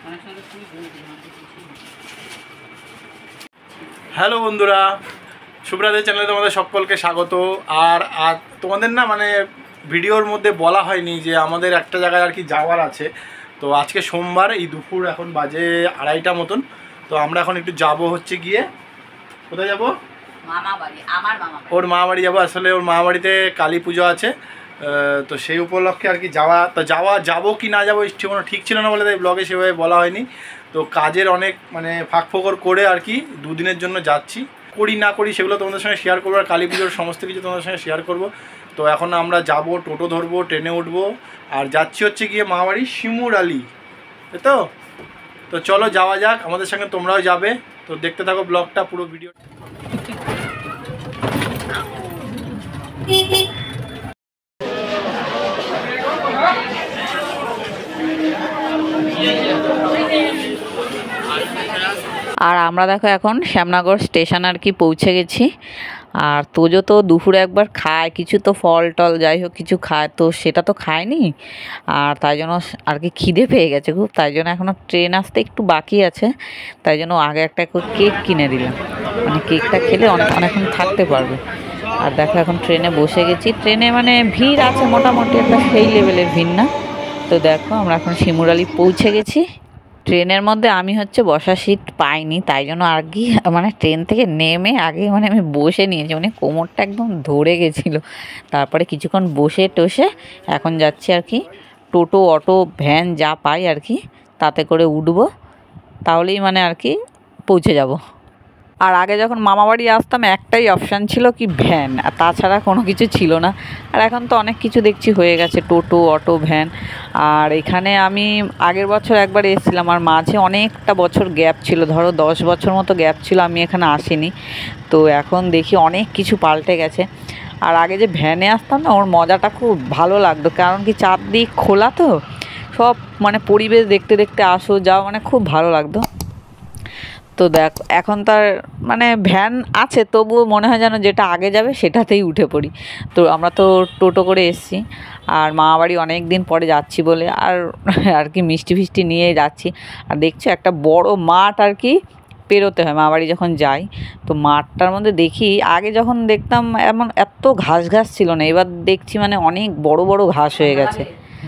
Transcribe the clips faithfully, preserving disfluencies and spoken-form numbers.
Hello বন্ধুরা, সুব্রাদের চ্যানেলে তোমাদের সকলকে স্বাগত। আর আর তোমাদের না মানে ভিডিওর মধ্যে বলা হয়নি যে আমাদের একটা জায়গায় আর কি যাওয়ার আছে। তো আজকে সোমবার, এই দুপুর এখন বাজে আড়াইটা মতন। তো আমরা এখন একটু যাব হচ্ছে গিয়ে, কোথায় যাব? মামা বাড়ি, আমার মামা ওর মা বাড়ি যাবো। আসলে ওর মা বাড়িতে কালী পুজো আছে, তো সেই উপলক্ষে আর কি যাওয়া। তো যাওয়া যাবো কি না যাবো কোনো ঠিক ছিল না বলে তাই ব্লগে সেভাবে বলা হয়নি। তো কাজের অনেক মানে ফাঁক ফোকর করে আর কি দুদিনের জন্য যাচ্ছি। করি না করি সেগুলো তোমাদের সঙ্গে শেয়ার করবো, আর কালী পুজোর সমস্ত কিছু তোমাদের সঙ্গে শেয়ার করবো। তো এখন আমরা যাব, টোটো ধরবো, ট্রেনে উঠবো, আর যাচ্ছি হচ্ছে গিয়ে মামাবাড়ি শিমুরালি, তাই তো। তো চলো যাওয়া যাক, আমাদের সঙ্গে তোমরাও যাবে। তো দেখতে থাকো ব্লগটা, পুরো ভিডিও। আর আমরা দেখো এখন শ্যামনগর স্টেশন আর কি পৌঁছে গেছি। আর তোজো তো দুপুরে একবার খায় কিছু, তো ফল টল যাই হোক কিছু খায়, তো সেটা তো খায়নি। আর তাই জন্য আর কি খিদে পেয়ে গেছে খুব, তাই জন্য এখনও ট্রেন আসতে একটু বাকি আছে। তাই জন্য আগে একটা কেক কিনে দিলাম, মানে কেকটা খেলে অনেক অনেকক্ষণ থাকতে পারবে। আর দেখো এখন ট্রেনে বসে গেছি। ট্রেনে মানে ভিড় আছে মোটামুটি, একটা সেই লেভেলের ভিড় না। তো দেখো আমরা এখন শিমুরালি পৌঁছে গেছি। ট্রেনের মধ্যে আমি হচ্ছে বসার সিট পাইনি, তাই জন্য আর কি মানে ট্রেন থেকে নেমে আগে মানে আমি বসে নিয়েছি, মানে কোমরটা একদম ধরে গেছিলো। তারপরে কিছুক্ষণ বসে টসে এখন যাচ্ছি আর কি টোটো, অটো, ভ্যান যা পাই আর কি তাতে করে উঠবো, তাহলেই মানে আর কি পৌঁছে যাব। আর আগে যখন মামাবাড়ি আসতাম একটাই অপশান ছিল কি ভ্যান, আর তাছাড়া কোনো কিছু ছিল না। আর এখন তো অনেক কিছু দেখছি হয়ে গেছে, টোটো, অটো, ভ্যান। আর এখানে আমি আগের বছর একবার এসেছিলাম, আর মাঝে অনেকটা বছর গ্যাপ ছিল, ধরো দশ বছর মতো গ্যাপ ছিল আমি এখানে আসিনি। তো এখন দেখি অনেক কিছু পাল্টে গেছে। আর আগে যে ভ্যানে আসতাম না, ওর মজাটা খুব ভালো লাগতো, কারণ কি চারদিক খোলা, তো সব মানে পরিবেশ দেখতে দেখতে আসো যাও, মানে খুব ভালো লাগতো। তো দেখ এখন তার মানে ভ্যান আছে, তবুও মনে হয় যেন যেটা আগে যাবে সেটাতেই উঠে পড়ি। তো আমরা তো টোটো করে এসেছি, আর মামাবাড়ি অনেক দিন পরে যাচ্ছি বলে আর আর কি মিষ্টি ফিষ্টি নিয়ে যাচ্ছি। আর দেখছো একটা বড় মাঠ আর কি পেরোতে হয় মামাবাড়ি যখন যাই। তো মাঠটার মধ্যে দেখি আগে যখন দেখতাম এমন এত ঘাস ঘাস ছিল না, এবার দেখছি মানে অনেক বড় বড় ঘাস হয়ে গেছে।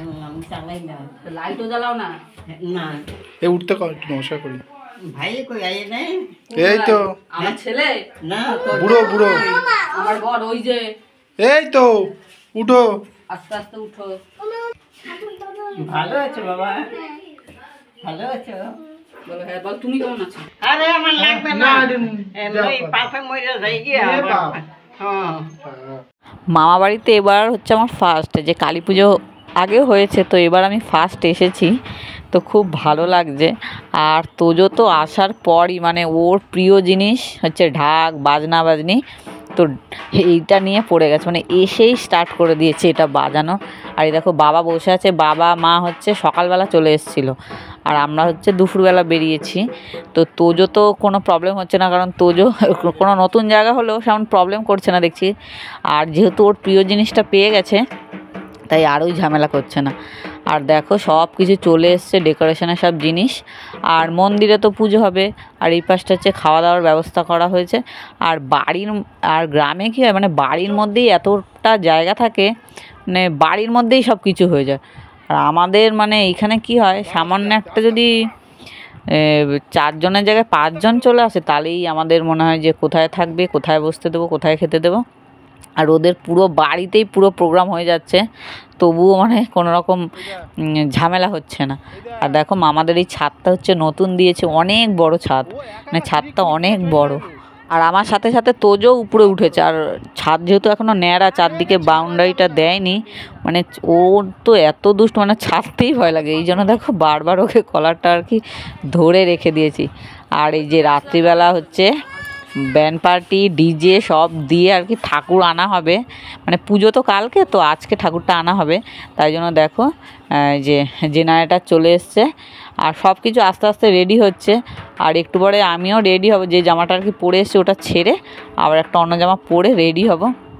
লাইটও জ্বালাও না, না এই উঠতে কর, একটু নমস্কার করি। ভাই কই আই নাই, এই তো আমার ছেলে না, বুড়ো বুড়ো আমার বড়, ওই যে এই তো উঠো, আস্তে আস্তে উঠো। ভালো আছো বাবা? ভালো আছো? বলো হ্যাঁ। বল তুমি কেমন আছো? আরে আমার লাগবে না, এই পাপে মইরা যাই গিয়া। হ্যাঁ, মামা বাড়িতে এবার হচ্ছে আমার ফার্স্ট, যে কালী পুজো আগেও হয়েছে, তো এবার আমি ফার্স্ট এসেছি, তো খুব ভালো লাগছে। আর তোজো তো আসার পরই মানে ওর প্রিয় জিনিস হচ্ছে ঢাক, বাজনা বাজনি, তো এইটা নিয়ে পড়ে গেছে, মানে এসেই স্টার্ট করে দিয়েছে এটা বাজানো। আর এই দেখো বাবা বসে আছে, বাবা মা হচ্ছে সকালবেলা চলে এসেছিলো, আর আমরা হচ্ছে দুপুরবেলা বেরিয়েছি। তো তোজো তো কোনো প্রবলেম হচ্ছে না, কারণ তোজো কোনো নতুন জায়গা হলেও সেমন প্রবলেম করছে না দেখছি। আর যেহেতু ওর প্রিয় জিনিসটা পেয়ে গেছে, তাই আরোই ঝামেলা করছে না। আর দেখো সব কিছু চলে এসছে, ডেকোরেশনের সব জিনিস। আর মন্দিরে তো পুজো হবে, আর এই পাশটা হচ্ছে খাওয়া দাওয়ার ব্যবস্থা করা হয়েছে। আর বাড়ির আর গ্রামে কী হয়, মানে বাড়ির মধ্যেই এতটা জায়গা থাকে, মানে বাড়ির মধ্যেই সব কিছু হয়ে যায়। আর আমাদের মানে এইখানে কি হয়, সামান্য একটা যদি চারজনের জায়গায় পাঁচজন চলে আসে, তাহলেই আমাদের মনে হয় যে কোথায় থাকবে, কোথায় বসতে দেবো, কোথায় খেতে দেবো। আর ওদের পুরো বাড়িতেই পুরো প্রোগ্রাম হয়ে যাচ্ছে, তবুও মানে কোনো রকম ঝামেলা হচ্ছে না। আর দেখো আমাদের এই ছাদটা হচ্ছে নতুন দিয়েছে, অনেক বড় ছাদ, মানে ছাদটা অনেক বড়। আর আমার সাথে সাথে তোজও উপরে উঠেছে। আর ছাদ যেহেতু এখনও ন্যাড়া, চারদিকে বাউন্ডারিটা দেয়নি, মানে ওর তো এত দুষ্ট, মানে ছাড়তেই ভয় লাগে। এই জন্য দেখো বারবার ওকে কলারটা আর কি ধরে রেখে দিয়েছি। আর এই যে রাত্রিবেলা হচ্ছে ব্যান্ড পার্টি, ডিজে সব দিয়ে আর কি ঠাকুর আনা হবে, মানে পুজো তো কালকে, তো আজকে ঠাকুরটা আনা হবে। তাই জন্য দেখো যে জেনারেটার চলে এসছে, আর সব কিছু আস্তে আস্তে রেডি হচ্ছে। আর একটু পরে আমিও রেডি হব, যে জামাটা আর কি পরে এসছি ওটা ছেড়ে আবার একটা অন্য জামা পরে রেডি হব।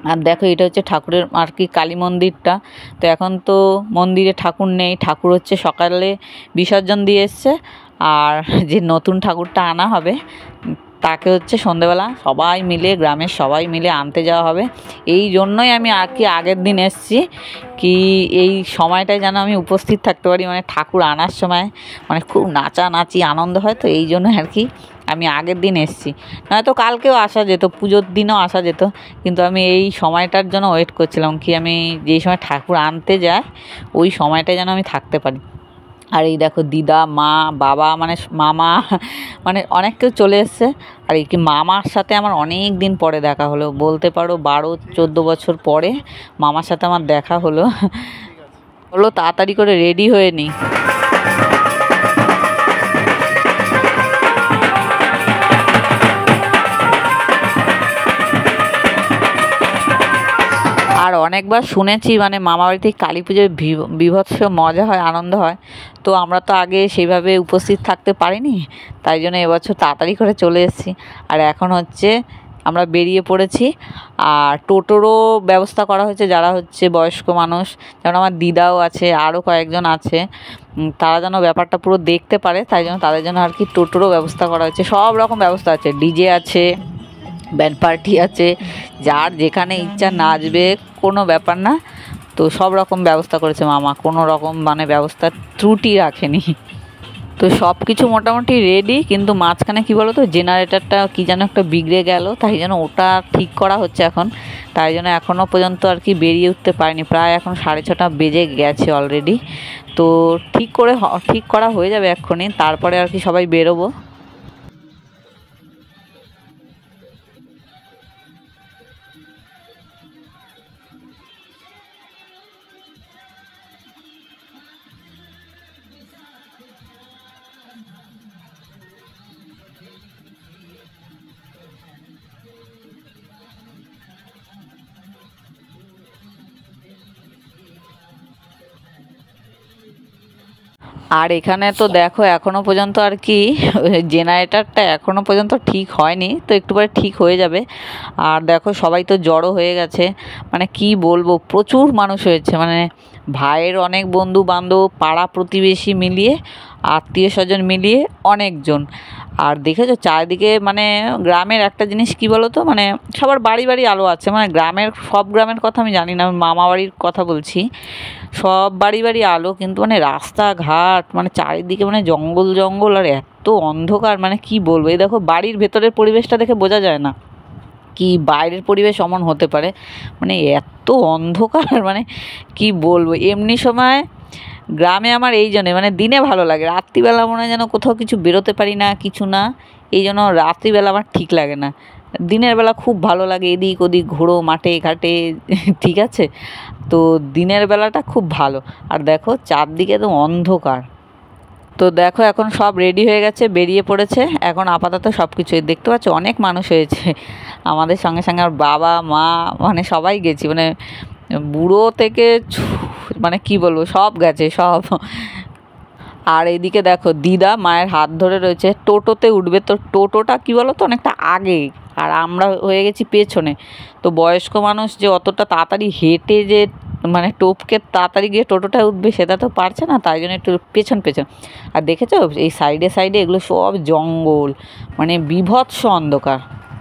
আর দেখো এটা হচ্ছে ঠাকুরের আর কি কালী মন্দিরটা। তো এখন তো মন্দিরে ঠাকুর নেই, ঠাকুর হচ্ছে সকালে বিসর্জন দিয়ে এসছে, আর যে নতুন ঠাকুরটা আনা হবে তাকে হচ্ছে সন্ধেবেলা সবাই মিলে, গ্রামের সবাই মিলে আনতে যাওয়া হবে। এই জন্যই আমি আর কি আগের দিন এসেছি, কি এই সময়টায় যেন আমি উপস্থিত থাকতে পারি, মানে ঠাকুর আনার সময় মানে খুব নাচানাচি আনন্দ হয়, তো এই জন্য আর কি আমি আগের দিন এসেছি। নয়তো কালকেও আসা যেত, পুজোর দিনও আসা যেত, কিন্তু আমি এই সময়টার জন্য ওয়েট করছিলাম, কি আমি যেই সময় ঠাকুর আনতে যাই ওই সময়টায় যেন আমি থাকতে পারি। আর এই দেখো দিদা, মা, বাবা, মানে মামা, মানে অনেক কেউ চলে এসছে। আর এই কি মামার সাথে আমার অনেক দিন পরে দেখা হলো, বলতে পারো বারো চোদ্দো বছর পরে মামার সাথে আমার দেখা হলো। হলো তাড়াতাড়ি করে রেডি হয়ে নিই। আর অনেকবার শুনেছি মানে মামা বাড়িতে কালী পুজোয় বীভৎস মজা হয়, আনন্দ হয়। তো আমরা তো আগে সেইভাবে উপস্থিত থাকতে পারিনি, তাই জন্য এবছর তাড়াতাড়ি করে চলে এসেছি। আর এখন হচ্ছে আমরা বেরিয়ে পড়েছি, আর টোটোরও ব্যবস্থা করা হয়েছে, যারা হচ্ছে বয়স্ক মানুষ, যেমন আমার দিদাও আছে, আরও কয়েকজন আছে, তারা যেন ব্যাপারটা পুরো দেখতে পারে, তাই জন্য তাদের জন্য আর কি টোটোরও ব্যবস্থা করা হয়েছে। সব রকম ব্যবস্থা আছে, ডিজে আছে, ব্যান্ড পার্টি আছে, যার যেখানে ইচ্ছা নাচবে, কোনো ব্যাপার না। তো সব রকম ব্যবস্থা করেছে মামা, কোনো রকম মানে ব্যবস্থার ত্রুটি রাখেনি। তো সব কিছু মোটামুটি রেডি, কিন্তু মাঝখানে কী বলো তো, জেনারেটরটা কী যেন একটা বিগড়ে গেল, তাই জন্য ওটা ঠিক করা হচ্ছে এখন। তাই জন্য এখনও পর্যন্ত আর কি বেরিয়ে উঠতে পারিনি, প্রায় এখন সাড়ে ছটা বেজে গেছে অলরেডি। তো ঠিক করে ঠিক করা হয়ে যাবে এক্ষুনি, তারপরে আর কি সবাই বেরোবো। আর এখানে তো দেখো এখনও পর্যন্ত আর কি জেনারেটরটা এখনও পর্যন্ত ঠিক হয়নি, তো একটু পরে ঠিক হয়ে যাবে। আর দেখো সবাই তো জড়ো হয়ে গেছে, মানে কি বলবো, প্রচুর মানুষ হয়েছে, মানে ভাইয়ের অনেক বন্ধু বান্ধব, পাড়া প্রতিবেশী মিলিয়ে, আত্মীয় স্বজন মিলিয়ে অনেকজন। আর দেখেছো চারিদিকে, মানে গ্রামের একটা জিনিস কি বলো তো, মানে সবার বাড়ি বাড়ি আলো আছে, মানে গ্রামের সব গ্রামের কথা আমি জানি না, আমি মামা বাড়ির কথা বলছি, সব বাড়ি বাড়ি আলো, কিন্তু মানে রাস্তাঘাট মানে চারিদিকে মানে জঙ্গল জঙ্গল, আর এত অন্ধকার, মানে কি বলবো। এই দেখো বাড়ির ভেতরের পরিবেশটা দেখে বোঝা যায় না কি বাইরের পরিবেশ অমন হতে পারে, মানে এত অন্ধকার, মানে কি বলবো। এমনি সময় গ্রামে আমার এই জন্যে মানে দিনে ভালো লাগে, রাত্রিবেলা মনে হয় যেন কোথাও কিছু বেরোতে পারি না, কিছু না, এই জন্য রাত্রিবেলা আমার ঠিক লাগে না। দিনের বেলা খুব ভালো লাগে, এদিক ওদিক ঘোরো মাঠে ঘাটে, ঠিক আছে। তো দিনের বেলাটা খুব ভালো। আর দেখো চারদিকে তো অন্ধকার। তো দেখো এখন সব রেডি হয়ে গেছে, বেরিয়ে পড়েছে এখন আপাতত সব কিছুই দেখতে পাচ্ছ, অনেক মানুষ হয়েছে আমাদের সঙ্গে সঙ্গে, আর বাবা মা মানে সবাই গেছি, মানে বুড়ো থেকে মানে কি বলবো সব গেছে সব। আর এইদিকে দেখো দিদা মায়ের হাত ধরে রয়েছে, টোটোতে উঠবে, তো টোটোটা কি বলো তো অনেকটা আগে, আর আমরা হয়ে গেছি পেছনে। তো বয়স্ক মানুষ যে অতটা তাড়াতাড়ি হেঁটে যে মানে টোপকে তাড়াতাড়ি গিয়ে টোটোটায় উঠবে সেটা তো পারছে না, তাই জন্য একটু পেছন পেছন। আর দেখেছো এই সাইডে সাইডে এগুলো সব জঙ্গল, মানে বীভৎস অন্ধকার।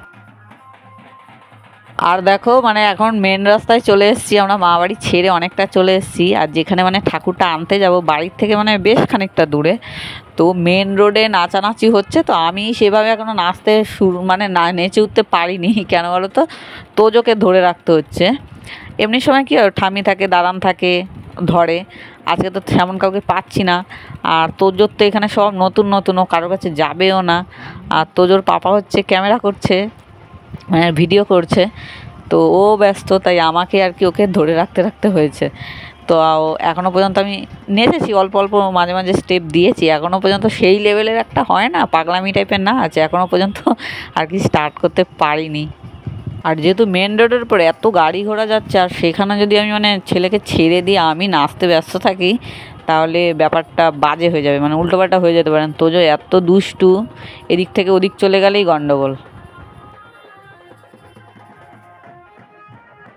আর দেখো মানে এখন মেন রাস্তায় চলে এসেছি আমরা, মা বাড়ি ছেড়ে অনেকটা চলে এসেছি, আর যেখানে মানে ঠাকুরটা আনতে যাব বাড়ির থেকে মানে বেশ খানিকটা দূরে। তো মেন রোডে নাচানাচি হচ্ছে, তো আমি সেভাবে এখনও নাচতে শুরু মানে না নেচে উঠতে পারিনি, কেন বলো তো, তোজোকে ধরে রাখতে হচ্ছে। এমনি সময় কি আর ঠামি থাকে, দাদান থাকে, ধরে। আজকে তো তেমন কাউকে পাচ্ছি না, আর তোজোর তো এখানে সব নতুন নতুন, ও কারোর কাছে যাবেও না। আর তোজোর পাপা হচ্ছে ক্যামেরা করছে, মানে ভিডিও করছে, তো ও ব্যস্ত, তাই আমাকে আর কি ওকে ধরে রাখতে রাখতে হয়েছে। তো এখনও পর্যন্ত আমি নেচেছি অল্প অল্প, মাঝে মাঝে স্টেপ দিয়েছি, এখনও পর্যন্ত সেই লেভেলের একটা হয় না পাগলামি টাইপের নাচ, এখনও পর্যন্ত আর কি স্টার্ট করতে পারিনি। আর যেহেতু মেন রোডের উপরে এত গাড়ি ঘোড়া যাচ্ছে, আর সেখানে যদি আমি মানে ছেলেকে ছেড়ে দিয়ে আমি নাচতে ব্যস্ত থাকি, তাহলে ব্যাপারটা বাজে হয়ে যাবে, মানে উল্টোপাল্টা হয়ে যেতে পারেন। তোজো এত দুষ্টু, এদিক থেকে ওদিক চলে গেলেই গণ্ডগোল।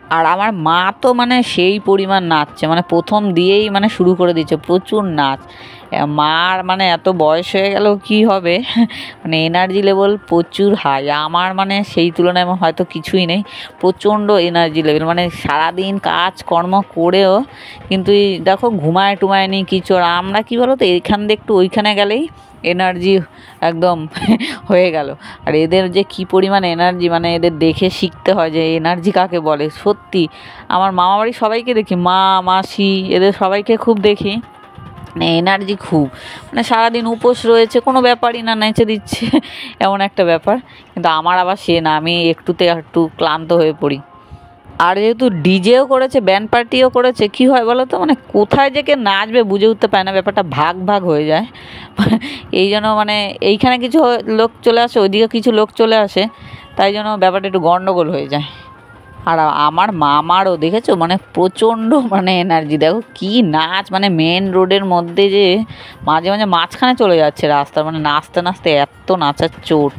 আর আমার মা তো মানে সেই পরিমাণ নাচছে, মানে প্রথম দিয়েই মানে শুরু করে দিচ্ছে প্রচুর নাচ। মার মানে এত বয়স হয়ে গেল কি হবে, মানে এনার্জি লেভেল প্রচুর হাই। আমার মানে সেই তুলনায় আমার হয়তো কিছুই নেই, প্রচণ্ড এনার্জি লেভেল, মানে সারাদিন কাজ কর্ম করেও কিন্তু এই দেখো ঘুমায় টুমায় নি কিছু। আর আমরা কী বলো তো, এইখান দিয়ে একটু ওইখানে গেলেই এনার্জি একদম হয়ে গেল। আর এদের যে কি পরিমাণ এনার্জি, মানে এদের দেখে শিখতে হয় যে এনার্জি কাকে বলে। সত্যি আমার মামা বাড়ির সবাইকে দেখি, মা মাসি এদের সবাইকে খুব দেখি, মানে এনার্জি খুব, মানে সারাদিন উপোস রয়েছে কোনো ব্যাপারই না, নেচে দিচ্ছে এমন একটা ব্যাপার। কিন্তু আমার আবার সে না, আমি একটুতে একটু ক্লান্ত হয়ে পড়ি। আর যেহেতু ডিজেও করেছে, ব্যান্ড পার্টিও করেছে, কি হয় বলো তো, মানে কোথায় যে কে নাচবে বুঝে উঠতে পারে না, ব্যাপারটা ভাগ ভাগ হয়ে যায়। এই জন্য মানে এইখানে কিছু লোক চলে আসে, ওইদিকে কিছু লোক চলে আসে, তাই জন্য ব্যাপারটা একটু গন্ডগোল হয়ে যায়। আর আমার মামারও দেখেছো মানে প্রচণ্ড মানে এনার্জি, দেখো কি নাচ, মানে মেন রোডের মধ্যে যে মাঝে মাঝে মাঝখানে চলে যাচ্ছে রাস্তার, মানে নাচতে নাচতে এত নাচার চোট।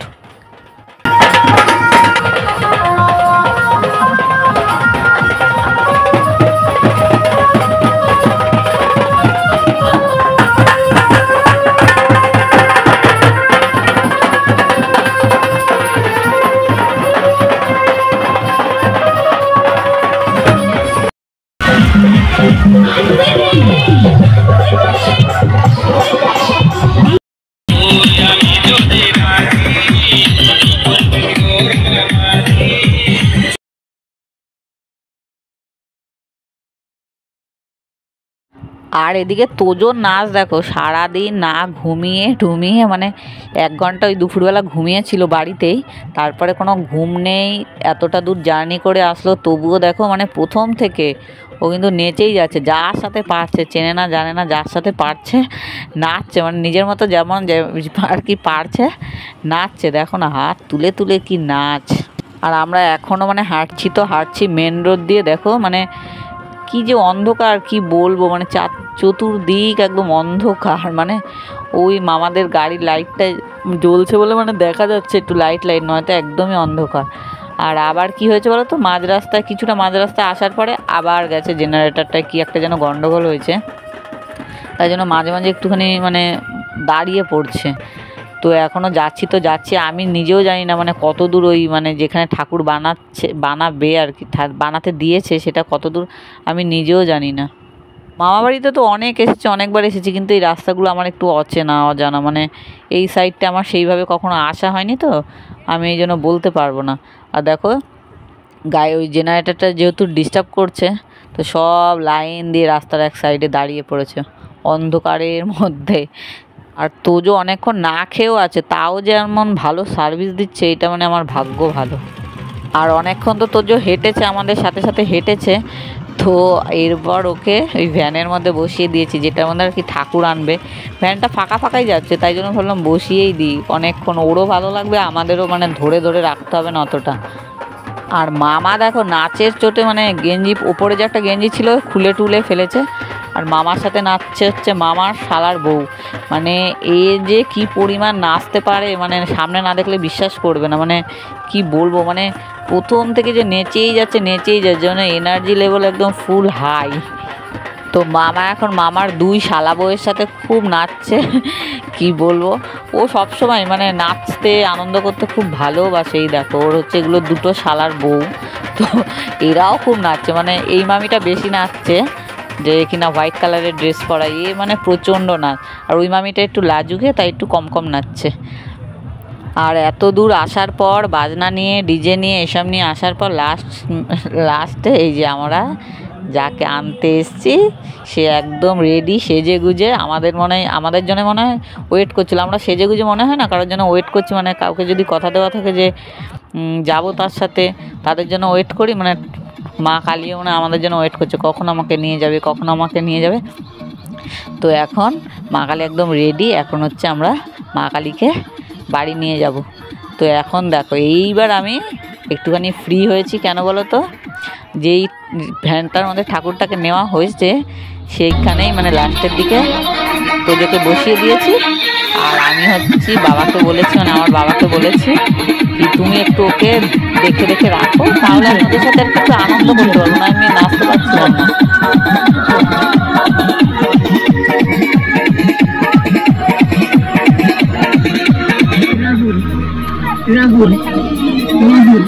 আর এদিকে তোজোর নাচ দেখো, সারাদিন না ঘুমিয়ে ঢুমিয়ে, মানে এক ঘন্টা ওই দুপুরবেলা ঘুমিয়েছিল বাড়িতেই, তারপরে কোনো ঘুম নেই, এতটা দূর জার্নি করে আসলো, তবুও দেখো মানে প্রথম থেকে ও কিন্তু নেচেই যাচ্ছে, যার সাথে পারছে, চেনে না জানে না, যার সাথে পারছে নাচছে, মানে নিজের মতো যেমন আর কি পারছে নাচছে। দেখো না হাত তুলে তুলে কি নাচ। আর আমরা এখনও মানে হাঁটছি তো হাঁটছি মেন রোড দিয়ে, দেখো মানে কি যে অন্ধকার কি বলবো, মানে চার চতুর্দিক একদম অন্ধকার, মানে ওই মামাদের গাড়ির লাইটটা জ্বলছে বলে মানে দেখা যাচ্ছে একটু লাইট লাইট, নয়তো একদমই অন্ধকার। আর আবার কি হয়েছে বলো তো, মাঝ রাস্তায় কিছুটা মাঝ রাস্তায় আসার পরে আবার গেছে জেনারেটরটায় কি একটা যেন গন্ডগোল হয়েছে, তাই জন্য মাঝে মাঝে একটুখানি মানে দাঁড়িয়ে পড়ছে। তো এখনও যাচ্ছি তো যাচ্ছি, আমি নিজেও জানি না মানে কত দূর ওই মানে যেখানে ঠাকুর বানাচ্ছে বানাবে আর কি বানাতে দিয়েছে সেটা কত দূর আমি নিজেও জানি না। মামা বাড়িতে তো অনেক এসেছি, অনেকবার এসেছি, কিন্তু এই রাস্তাগুলো আমার একটু অচেনা অজানা, মানে এই সাইডটা আমার সেইভাবে কখনো আসা হয়নি, তো আমি এই জন্য বলতে পারবো না। আর দেখো গায়ে ওই জেনারেটরটা যেহেতু ডিস্টার্ব করছে, তো সব লাইন দিয়ে রাস্তার এক সাইডে দাঁড়িয়ে পড়েছে অন্ধকারের মধ্যে। আর তোজো অনেকক্ষণ না খেয়েও আছে, তাও যেমন ভালো সার্ভিস দিচ্ছে, এটা মানে আমার ভাগ্য ভালো। আর অনেকক্ষণ তো তোজো হেঁটেছে, আমাদের সাথে সাথে হেঁটেছে, তো এরপর ওকে ওই ভ্যানের মধ্যে বসিয়ে দিয়েছি, যেটার মধ্যে আর কি ঠাকুর আনবে। ভ্যানটা ফাঁকা ফাঁকাই যাচ্ছে, তাই জন্য ভাবলাম বসিয়েই দিই, অনেকক্ষণ ওরও ভালো লাগবে, আমাদেরও মানে ধরে ধরে রাখতে হবে না অতটা। আর মামা দেখো নাচের চোটে মানে গেঞ্জি ওপরে যে একটা গেঞ্জি ছিল খুলে টুলে ফেলেছে, আর মামার সাথে নাচছে হচ্ছে মামার শালার বউ, মানে এ যে কি পরিমাণ নাচতে পারে, মানে সামনে না দেখলে বিশ্বাস করবে না, মানে কি বলবো, মানে প্রথম থেকে যে নেচেই যাচ্ছে নেচেই যাচ্ছে, মানে এনার্জি লেভেল একদম ফুল হাই। তো মামা এখন মামার দুই শালা বউয়ের সাথে খুব নাচছে, কি বলবো, ও সবসময় মানে নাচতে আনন্দ করতে খুব ভালোবাসে। এই দেখো ওর হচ্ছে এগুলো দুটো শালার বউ, তো এরাও খুব নাচছে, মানে এই মামিটা বেশি নাচছে, যে কিনা হোয়াইট কালারের ড্রেস পরা, এ মানে প্রচণ্ড নাচ। আর ওই মামিটা একটু লাজুকে, তাই একটু কম কম নাচছে। আর এত দূর আসার পর বাজনা নিয়ে ডিজে নিয়ে এসব নিয়ে আসার পর লাস্ট লাস্টে এই যে আমরা যাকে আনতে এসছি সে একদম রেডি সেজে গুজে, আমাদের মনে হয় আমাদের জন্য মনে হয় ওয়েট করছিল, আমরা সেজে গুজে মনে হয় না কারোর জন্য ওয়েট করছি, মানে কাউকে যদি কথা দেওয়া থাকে যে যাব তার সাথে, তাদের জন্য ওয়েট করি, মানে মা কালীও মানে আমাদের জন্য ওয়েট করছে কখন আমাকে নিয়ে যাবে কখন আমাকে নিয়ে যাবে। তো এখন মা কালী একদম রেডি, এখন হচ্ছে আমরা মা কালীকে বাড়ি নিয়ে যাব। তো এখন দেখো এইবার আমি একটুখানি ফ্রি হয়েছি, কেন বলো তো, যেই ভ্যানটার মধ্যে ঠাকুরটাকে নেওয়া হয়েছে সেইখানেই মানে লাস্টের দিকে তোজোকে বসিয়ে দিয়েছি, আর আমি হচ্ছি বাবাকে বলেছি, মানে আমার বাবাকে বলেছি কি তুমি একটু ওকে দেখে দেখে রাখো, তাহলে আমি ওদের সাথে আর কিছু আনন্দ করতে পারবো না, আমি নাচতে পারছিলাম না। রাহুল রাহুল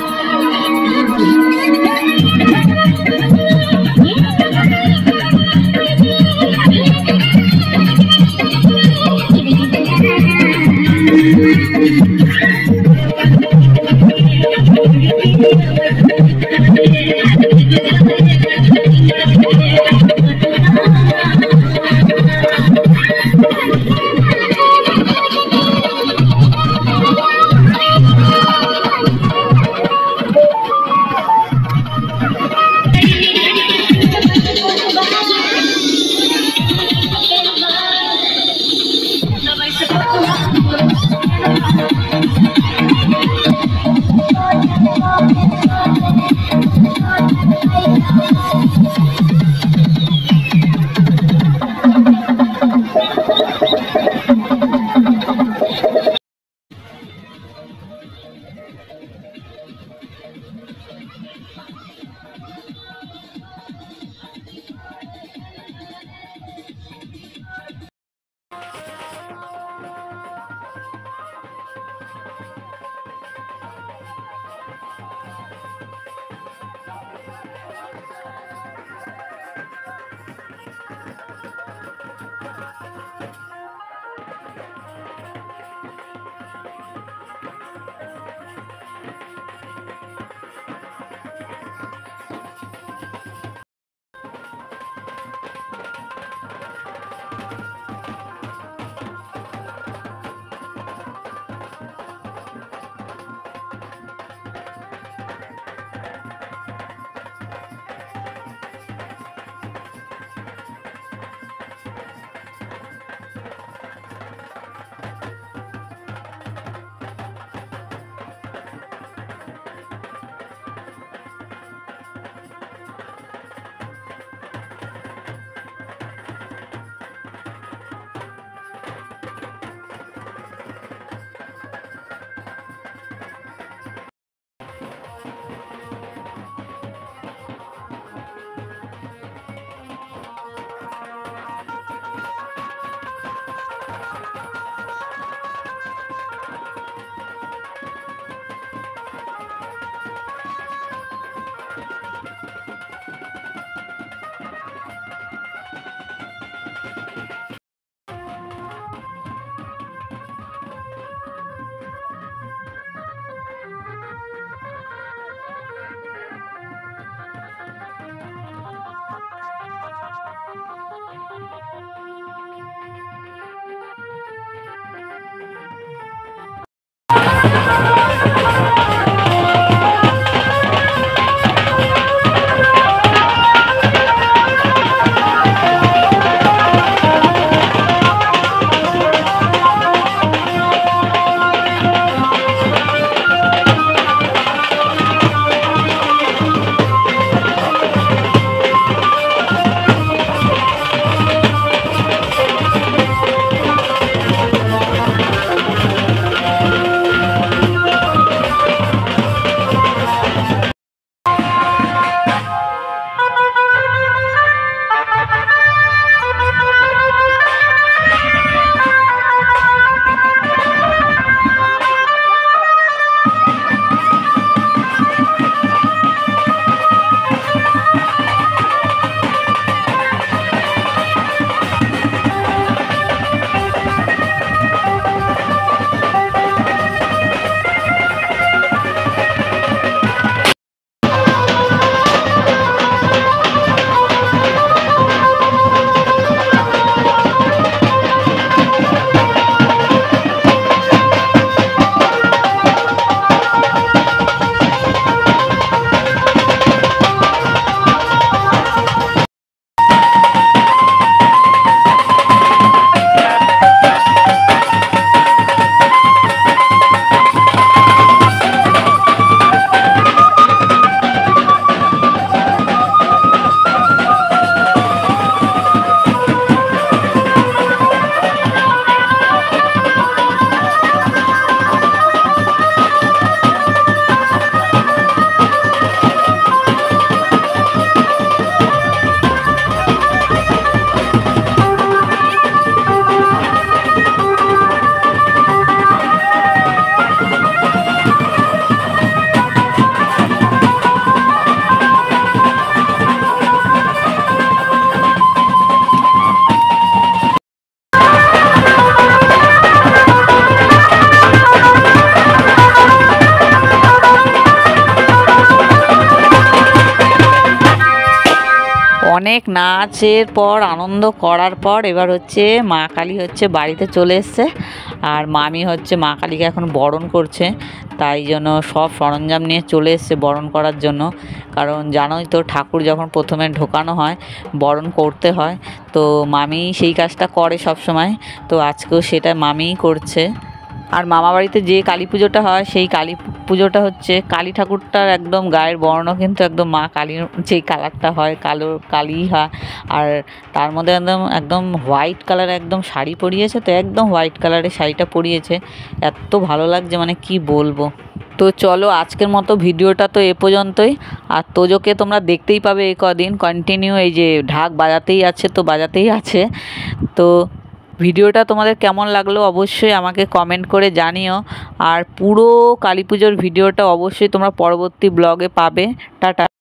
অনেক নাচের পর আনন্দ করার পর এবার হচ্ছে মা কালী হচ্ছে বাড়িতে চলে এসছে। আর মামি হচ্ছে মা কালীকে এখন বরণ করছে, তাই জন্য সব সরঞ্জাম নিয়ে চলে এসছে বরণ করার জন্য। কারণ জানোই তো ঠাকুর যখন প্রথমে ঢোকানো হয় বরণ করতে হয়, তো মামি সেই কাজটা করে সব সময়, তো আজকেও সেটা মামিই করছে। আর মামা বাড়িতে যে কালী পুজোটা হয় সেই কালী পুজোটা হচ্ছে কালী ঠাকুরটার একদম গায়ের বর্ণ কিন্তু একদম মা কালীর যেই কালারটা হয় কালো কালি হয়। আর তার মধ্যে একদম একদম হোয়াইট কালার একদম শাড়ি পরিয়েছে, তো একদম হোয়াইট কালারের শাড়িটা পরিয়েছে, এত ভালো লাগছে মানে কি বলবো। তো চলো আজকের মতো ভিডিওটা তো এ পর্যন্তই। আর তোজোকে তোমরা দেখতেই পাবে এই কদিন কন্টিনিউ এই যে ঢাক বাজাতেই আছে, তো বাজাতেই আছে। তো ভিডিওটা তোমাদের কেমন লাগলো অবশ্যই আমাকে কমেন্ট করে জানিও। আর পুরো কালী পুজোর ভিডিওটা অবশ্যই তোমরা পরবর্তী ব্লগে পাবে। টাটা।